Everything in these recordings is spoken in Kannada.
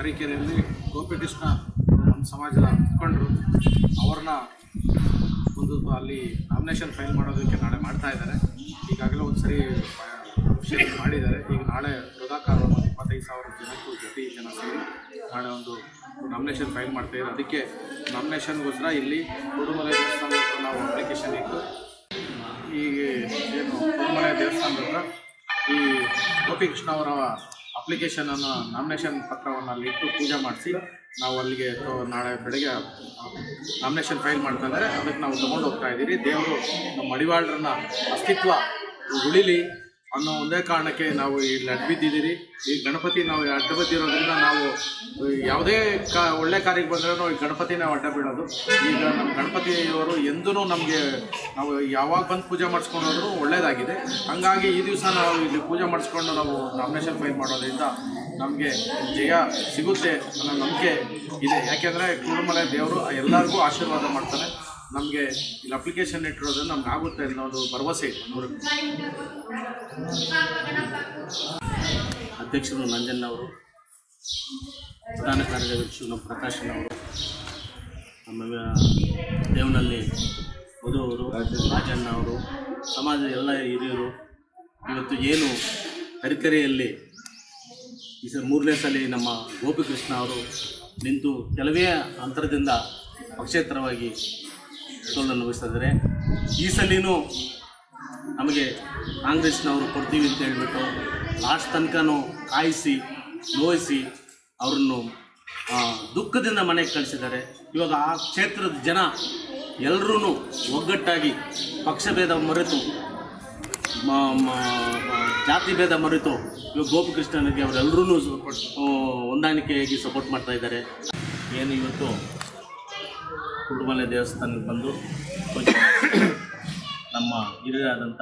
ತರೀಕೆರೆಯಲ್ಲಿ ಗೋಪಿಕೃಷ್ಣ ನಮ್ಮ ಸಮಾಜದ ಮುಖಂಡರು ಅವ್ರನ್ನ ಒಂದು ಅಲ್ಲಿ ನಾಮಿನೇಷನ್ ಫೈಲ್ ಮಾಡೋದಕ್ಕೆ ನಾಳೆ ಮಾಡ್ತಾ ಇದ್ದಾರೆ. ಈಗಾಗಲೇ ಒಂದು ಸರಿ ವಿಷಯ ಮಾಡಿದ್ದಾರೆ. ಈಗ ನಾಳೆ ವೃಧಾಕಾರ 25,000 ಜನಕ್ಕೂ ಜನ ಸೇರಿ ನಾಳೆ ಒಂದು ನಾಮಿನೇಷನ್ ಫೈಲ್ ಮಾಡ್ತಾ ಇದ್ದಾರೆ. ಅದಕ್ಕೆ ನಾಮಿನೇಷನ್ಗೋಸ್ಕರ ಇಲ್ಲಿ ಕುರುಮಲೆ ದೇವಸ್ಥಾನದ ಹತ್ರ ನಾವು ಅಪ್ಲಿಕೇಶನ್ ಇಟ್ಟು ಈಗ ಏನು ಕುರುಮಲೆ ದೇವಸ್ಥಾನದ ಹತ್ರ ಈ ಗೋಪಿಕೃಷ್ಣ ಅವರ ಅಪ್ಲಿಕೇಶನನ್ನು ನಾಮಿನೇಷನ್ ಪತ್ರವನ್ನು ಅಲ್ಲಿ ಇಟ್ಟು ಪೂಜೆ ಮಾಡಿಸಿ ನಾವು ಅಲ್ಲಿಗೆ ನಾಳೆ ಬೆಳಗ್ಗೆ ನಾಮಿನೇಷನ್ ಫೈಲ್ ಮಾಡ್ತಾ ಇದ್ದಾರೆ. ಅದಕ್ಕೆ ನಾವು ತೊಗೊಂಡು ಹೋಗ್ತಾ ಇದ್ದೀರಿ. ದೇವರು ನಮ್ಮ ಮಡಿವಾಳರನ್ನ ಅಸ್ತಿತ್ವ ಉಳಿಲಿ ಅನ್ನೋ ಒಂದೇ ಕಾರಣಕ್ಕೆ ನಾವು ಇಲ್ಲಿ ಅಡ್ಬಿದ್ದಿದ್ದೀರಿ. ಈ ಗಣಪತಿ ನಾವು ಅಡ್ಡ ಬಿದ್ದಿರೋದ್ರಿಂದ ನಾವು ಯಾವುದೇ ಒಳ್ಳೆ ಕಾರ್ಯಕ್ಕೆ ಬಂದ್ರೂ ಈ ಗಣಪತಿ ನಾವು ಅಡ್ಡ ಬೀಳೋದು. ಈಗ ನಮ್ಮ ಗಣಪತಿಯವರು ಎಂದೂ ನಮಗೆ ನಾವು ಯಾವಾಗ ಬಂದು ಪೂಜೆ ಮಾಡಿಸ್ಕೊಂಡ್ರೂ ಒಳ್ಳೆಯದಾಗಿದೆ. ಹಾಗಾಗಿ ಈ ದಿವಸ ನಾವು ಇಲ್ಲಿ ಪೂಜೆ ಮಾಡಿಸ್ಕೊಂಡು ನಾವು ನಾಮಿನೇಷನ್ ಫೈಲ್ ಮಾಡೋದ್ರಿಂದ ನಮಗೆ ಜಯ ಸಿಗುತ್ತೆ ಅನ್ನೋ ನಂಬಿಕೆ ಇದೆ. ಯಾಕೆಂದರೆ ಕುರುಮಲೆ ದೇವರು ಎಲ್ಲರಿಗೂ ಆಶೀರ್ವಾದ ಮಾಡ್ತಾನೆ. ನಮಗೆ ಇಲ್ಲಿ ಅಪ್ಲಿಕೇಶನ್ ಇಟ್ಟಿರೋದು ನಮ್ಗೆ ಆಗುತ್ತೆ ಅನ್ನೋದು ಭರವಸೆ ಇದೆ. ಅಧ್ಯಕ್ಷರು ನಂಜನ್ ಅವರು, ಪ್ರಧಾನ ಕಾರ್ಯದರ್ಶಿ ನಮ್ಮ ಪ್ರಕಾಶನ್ ಅವರು, ನಮ್ಮ ದೇವನಹಳ್ಳಿ ಮಧು ಅವರು, ರಾಜಣ್ಣ ಅವರು, ಸಮಾಜದ ಎಲ್ಲ ಹಿರಿಯರು ಇವತ್ತು ಏನು ತರೀಕೆರೆಯಲ್ಲಿ ಈ ಸಲ 3ನೇ ಸಲ ನಮ್ಮ ಗೋಪಿಕೃಷ್ಣ ಅವರು ನಿಂತು ಕೆಲವೇ ಅಂತರದಿಂದ ಪಕ್ಷೇತರವಾಗಿ ಸೋಲನ್ನು ವಹಿಸಿದರೆ ಈ ಸಲಿನೂ ನಮಗೆ ಕಾಂಗ್ರೆಸ್ನವರು ಕೊಡ್ತೀವಿ ಅಂತ ಹೇಳಿಬಿಟ್ಟು ಲಾಸ್ಟ್ ತನಕನೂ ಕಾಯಿಸಿ ನೋಯಿಸಿ ಅವರನ್ನು ದುಃಖದಿಂದ ಮನೆಗೆ ಕಳಿಸಿದ್ದಾರೆ. ಇವಾಗ ಆ ಕ್ಷೇತ್ರದ ಜನ ಎಲ್ಲರೂ ಒಗ್ಗಟ್ಟಾಗಿ ಪಕ್ಷಭೇದ ಮರೆತು ಜಾತಿ ಭೇದ ಮರೆತು ಇವಾಗ ಗೋಪಿಕೃಷ್ಣನಿಗೆ ಅವರೆಲ್ಲರೂ ಹೊಂದಾಣಿಕೆಯಾಗಿ ಸಪೋರ್ಟ್ ಮಾಡ್ತಾ ಇದ್ದಾರೆ. ಏನು ಇವತ್ತು ಕುರುಮಲೆ ದೇವಸ್ಥಾನಕ್ಕೆ ಬಂದು ನಮ್ಮ ಹಿರಿಯರಾದಂಥ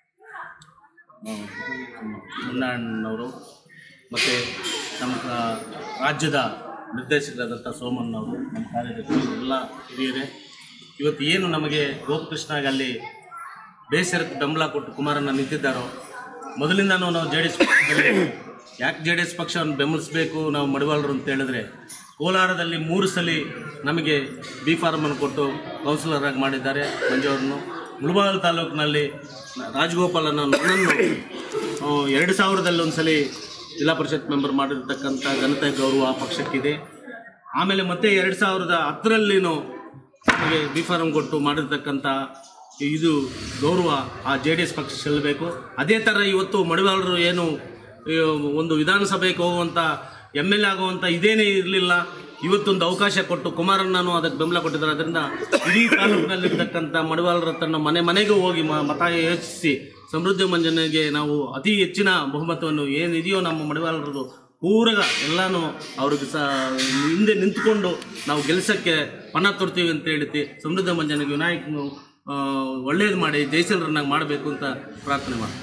ಮುನ್ನಣ್ಣನವರು ಮತ್ತು ನಮ್ಮ ರಾಜ್ಯದ ನಿರ್ದೇಶಕರಾದಂಥ ಸೋಮಣ್ಣವರು, ನಮ್ಮ ಕಾರ್ಯದರ್ಶಿ ಎಲ್ಲ ಹಿರಿಯರೇ ಇವತ್ತು ಏನು ನಮಗೆ ಗೋಪಿಕೃಷ್ಣಗೆ ಅಲ್ಲಿ ಬೇಸರಕ್ಕೆ ಬೆಂಬಲ ಕೊಟ್ಟು ಕುಮಾರಣ್ಣ ನಿಂತಿದ್ದಾರೋ ಮೊದಲಿಂದನೂ ನಾವು JDS ಪಕ್ಷದಲ್ಲಿ ಯಾಕೆ JDS ಪಕ್ಷವನ್ನು ಬೆಂಬಲಿಸಬೇಕು ನಾವು ಮಡಿವಾಳರು ಅಂತ ಹೇಳಿದ್ರೆ ಕೋಲಾರದಲ್ಲಿ 3 ಸಲ ನಮಗೆ ಬಿ ಫಾರ್ಮನ್ನು ಕೊಟ್ಟು ಕೌನ್ಸಿಲರ್ ಆಗಿ ಮಾಡಿದ್ದಾರೆ ಮಂಜುವರನ್ನು. ಮುಳಬಾಗಿಲು ತಾಲೂಕಿನಲ್ಲಿ ರಾಜಗೋಪಾಲನ ನನ್ನನ್ನು 2000ರಲ್ಲಿ ಒಂದು ಸಲ ಜಿಲ್ಲಾ ಪರಿಷತ್ ಮೆಂಬರ್ ಮಾಡಿರ್ತಕ್ಕಂಥ ಘನತೆ ಗೌರವ ಪಕ್ಷಕ್ಕಿದೆ. ಆಮೇಲೆ ಮತ್ತೆ 2010ರಲ್ಲಿನೂ ನಮಗೆ ಬಿ ಫಾರ್ಮ್ ಕೊಟ್ಟು ಮಾಡಿರ್ತಕ್ಕಂಥ ಇದು ಗೌರವ ಆ JDS ಪಕ್ಷ ಸಲ್ಲಬೇಕು. ಅದೇ ಥರ ಇವತ್ತು ಮಡಿವಾಳರು ಏನು ಒಂದು ವಿಧಾನಸಭೆಗೆ ಹೋಗುವಂಥ MLA ಆಗುವಂಥ ಇದೇನೇ ಇರಲಿಲ್ಲ. ಇವತ್ತೊಂದು ಅವಕಾಶ ಕೊಟ್ಟು ಕುಮಾರಣ್ಣನೂ ಅದಕ್ಕೆ ಬೆಂಬಲ ಕೊಟ್ಟಿದ್ದಾರೆ. ಅದರಿಂದ ಇಡೀ ತಾಲೂಕಿನಲ್ಲಿರ್ತಕ್ಕಂಥ ಮಡಿವಾಳರ ತನ್ನ ಮನೆಗೂ ಹೋಗಿ ಮತ ಯೋಚಿಸಿ ಸಮೃದ್ಧಿ ಮಂಜನೆಗೆ ನಾವು ಅತಿ ಹೆಚ್ಚಿನ ಬಹುಮತವನ್ನು ಏನಿದೆಯೋ ನಮ್ಮ ಮಡಿವಾಳರದು ಪೂರಗ ಎಲ್ಲನೂ ಅವ್ರಿಗೆ ಹಿಂದೆ ನಿಂತ್ಕೊಂಡು ನಾವು ಗೆಲ್ಲಿಸೋಕ್ಕೆ ಪಣ ತೊಡ್ತೀವಿ ಅಂತ ಹೇಳ್ತಿ ಸಮೃದ್ಧಿ ಮಂಜನೆಗೆ ವಿನಾಯಕನು ಒಳ್ಳೇದು ಮಾಡಿ ಜಯಶೀಲರನ್ನಾಗಿ ಮಾಡಬೇಕು ಅಂತ ಪ್ರಾರ್ಥನೆ ಮಾಡ್ತೀವಿ.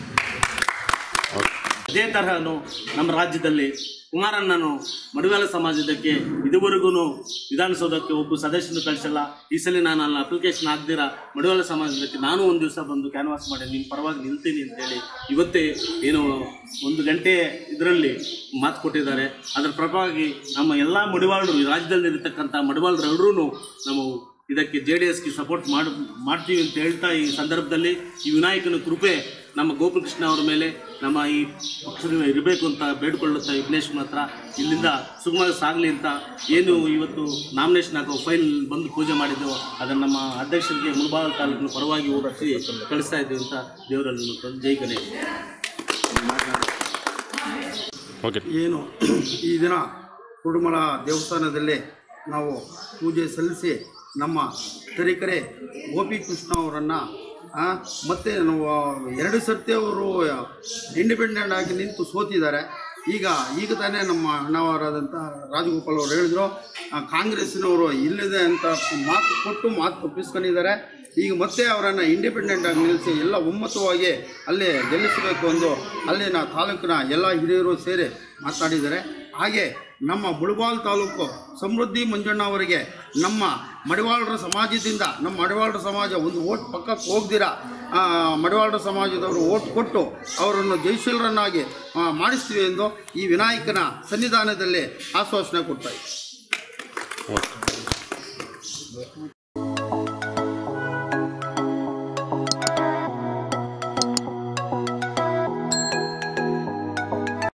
ಅದೇ ತರಹನು ನಮ್ಮ ರಾಜ್ಯದಲ್ಲಿ ಕುಮಾರಣ್ಣನು ಮಡಿವಾಳ ಸಮಾಜದಕ್ಕೆ ಇದುವರೆಗೂ ವಿಧಾನಸೌಧಕ್ಕೆ ಒಬ್ಬ ಸದಸ್ಯನು ಕಳಿಸಲ್ಲ. ಈ ಸಲ ನಾನು ಅಲ್ಲಿ ಅಪ್ಲಿಕೇಶನ್ ಹಾಕ್ದಿರ ಮಡಿವಾಳ ಸಮಾಜದಕ್ಕೆ ನಾನು ಒಂದು ದಿವಸ ಬಂದು ಕ್ಯಾನ್ವಾಸ್ ಮಾಡಿ ನಿಮ್ಮ ಪರವಾಗಿ ನಿಲ್ತೀನಿ ಅಂತೇಳಿ ಇವತ್ತೇ ಏನು 1 ಗಂಟೆ ಇದರಲ್ಲಿ ಮಾತು ಕೊಟ್ಟಿದ್ದಾರೆ. ಅದರ ಪರವಾಗಿ ನಮ್ಮ ಎಲ್ಲ ಮಡಿವಾಳರು ರಾಜ್ಯದಲ್ಲಿರ್ತಕ್ಕಂಥ ಮಡಿವಾಳರೆಲ್ಲರೂ ನಾವು ಇದಕ್ಕೆ JDSಗೆ ಸಪೋರ್ಟ್ ಮಾಡ್ತೀವಿ ಅಂತ ಹೇಳ್ತಾ ಈ ಸಂದರ್ಭದಲ್ಲಿ ಈ ವಿನಾಯಕನ ಕೃಪೆ ನಮ್ಮ ಗೋಪಿಕೃಷ್ಣ ಅವರ ಮೇಲೆ ನಮ್ಮ ಈ ಪಕ್ಷದಲ್ಲಿ ಇರಬೇಕು ಅಂತ ಬೇಡ್ಕೊಳ್ಳುತ್ತಾ ವಿಘ್ನೇಶ್ವರನ ಹತ್ರ ಇಲ್ಲಿಂದ ಸುಗಮ ಸಾಗಲಿ ಅಂತ ಏನು ಇವತ್ತು ನಾಮಿನೇಷನ್ ಹಾಕೋ ಫೈಲ್ ಬಂದು ಪೂಜೆ ಮಾಡಿದ್ದೆವು ಅದನ್ನು ನಮ್ಮ ಅಧ್ಯಕ್ಷರಿಗೆ ಮುಳಬಾಗಿಲು ತಾಲೂಕಿನ ಪರವಾಗಿ ಓಡಿಸಿ ಕಳಿಸ್ತಾ ಇದ್ದೀವಿ ಅಂತ ದೇವರಲ್ಲಿ ಜೈ ಗಣೇಶ್. ಏನು ಈ ದಿನ ಕುರುಮಲ ದೇವಸ್ಥಾನದಲ್ಲಿ ನಾವು ಪೂಜೆ ಸಲ್ಲಿಸಿ ನಮ್ಮ ತರೀಕೆರೆ ಗೋಪಿಕೃಷ್ಣ ಅವರನ್ನು ಮತ್ತು ನಾವು 2 ಸರ್ತಿ ಅವರು ಇಂಡಿಪೆಂಡೆಂಟ್ ಆಗಿ ನಿಂತು ಸೋತಿದ್ದಾರೆ. ಈಗ ತಾನೇ ನಮ್ಮ ಅಣ್ಣವರಾದಂಥ ರಾಜಗೋಪಾಲ್ ಅವರು ಹೇಳಿದ್ರು ಕಾಂಗ್ರೆಸ್ಸಿನವರು ಇಲ್ಲಿದೆ ಅಂತ ಮಾತು ಕೊಟ್ಟು ಮಾತು ತಪ್ಪಿಸ್ಕೊಂಡಿದ್ದಾರೆ. ಈಗ ಮತ್ತೆ ಅವರನ್ನು ಇಂಡಿಪೆಂಡೆಂಟ್ ಆಗಿ ನಿಲ್ಲಿಸಿ ಎಲ್ಲ ಒಮ್ಮತವಾಗಿ ಅಲ್ಲೇ ಗೆಲ್ಲಿಸಬೇಕು ಎಂದು ಅಲ್ಲಿನ ತಾಲೂಕಿನ ಎಲ್ಲ ಹಿರಿಯರು ಸೇರಿ ಮಾತನಾಡಿದ್ದಾರೆ. ಹಾಗೆ ನಮ್ಮ ಮುಳಬಾಲ್ ತಾಲೂಕು ಸಮೃದ್ಧಿ ಮಂಜಣ್ಣ ಅವರಿಗೆ ನಮ್ಮ ಮಡಿವಾಳರ ಸಮಾಜದಿಂದ ನಮ್ಮ ಮಡಿವಾಳರ ಸಮಾಜ ಒಂದು ಓಟ್ ಪಕ್ಕಕ್ಕೆ ಹೋಗ್ದಿರ ಮಡಿವಾಳರ ಸಮಾಜದವರು ಓಟ್ ಕೊಟ್ಟು ಅವರನ್ನು ಜಯಶೀಲರನ್ನಾಗಿ ಮಾಡಿಸ್ತೀವಿ ಎಂದು ಈ ವಿನಾಯಕನ ಸನ್ನಿಧಾನದಲ್ಲಿ ಆಶ್ವಾಸನೆ ಕೊಡ್ತಾ ಇದ್ದಾರೆ.